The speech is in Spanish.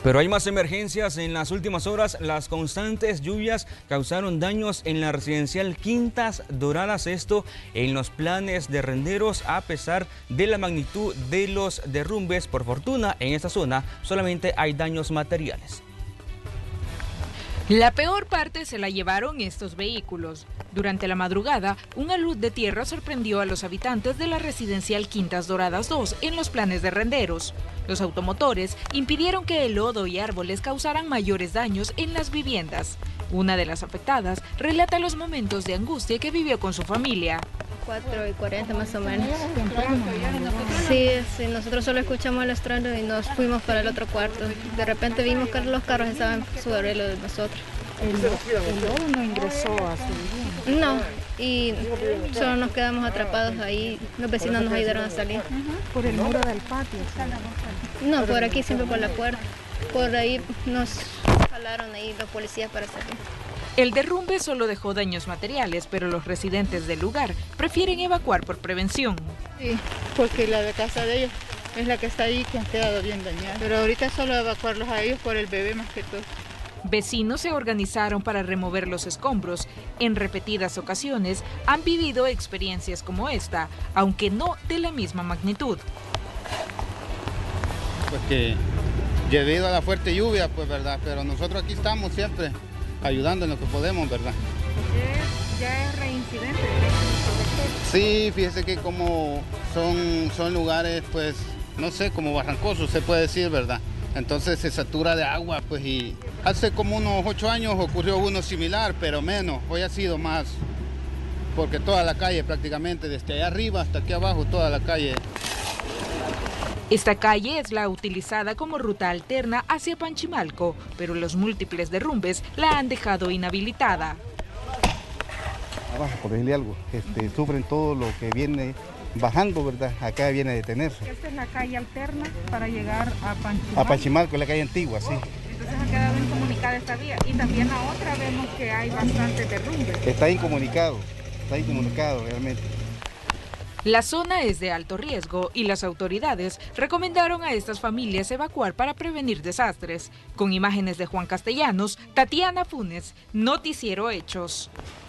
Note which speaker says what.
Speaker 1: Pero hay más emergencias. En las últimas horas, las constantes lluvias causaron daños en la residencial Quintas Doradas, esto en los planes de Renderos, a pesar de la magnitud de los derrumbes. Por fortuna, en esta zona solamente hay daños materiales.
Speaker 2: La peor parte se la llevaron estos vehículos. Durante la madrugada, un alud de tierra sorprendió a los habitantes de la residencial Quintas Doradas 2 en los planes de Renderos. Los automotores impidieron que el lodo y árboles causaran mayores daños en las viviendas. Una de las afectadas relata los momentos de angustia que vivió con su familia.
Speaker 3: 4:40 más o menos. Sí, nosotros solo escuchamos el estruendo y nos fuimos para el otro cuarto. De repente vimos que los carros estaban sobre lo de nosotros.
Speaker 4: ¿El lodo no ingresó a su vivienda?
Speaker 3: No, y solo nos quedamos atrapados ahí. Los vecinos nos ayudaron a salir.
Speaker 4: ¿Por el muro del patio?
Speaker 3: No, por aquí, siempre por la puerta. Por ahí nos jalaron ahí los policías para salir.
Speaker 2: El derrumbe solo dejó daños materiales, pero los residentes del lugar prefieren evacuar por prevención.
Speaker 5: Sí, porque la de casa de ellos es la que está ahí, que han quedado bien dañadas. Pero ahorita solo evacuarlos a ellos por el bebé más que todo.
Speaker 2: Vecinos se organizaron para remover los escombros. En repetidas ocasiones han vivido experiencias como esta, aunque no de la misma magnitud.
Speaker 6: Pues que debido a la fuerte lluvia, pues verdad, pero nosotros aquí estamos siempre ayudando en lo que podemos, ¿verdad?
Speaker 4: ¿Ya es reincidente?
Speaker 6: Sí, fíjese que como son lugares, pues, no sé, como barrancosos, se puede decir, ¿verdad? Entonces se satura de agua, pues, y hace como unos 8 años ocurrió uno similar, pero menos. Hoy ha sido más, porque toda la calle prácticamente, desde allá arriba hasta aquí abajo, toda la calle.
Speaker 2: Esta calle es la utilizada como ruta alterna hacia Panchimalco, pero los múltiples derrumbes la han dejado inhabilitada.
Speaker 7: Abajo, por decirle algo, sufren todo lo que viene bajando, ¿verdad? Acá viene a detenerse.
Speaker 4: Esta es la calle alterna para llegar a Panchimalco.
Speaker 7: A Panchimalco, la calle antigua, sí.
Speaker 4: Entonces ha quedado incomunicada esta vía. Y también la otra vemos que hay bastantes derrumbes.
Speaker 7: Está incomunicado realmente.
Speaker 2: La zona es de alto riesgo y las autoridades recomendaron a estas familias evacuar para prevenir desastres. Con imágenes de Juan Castellanos, Tatiana Funes, Noticiero Hechos.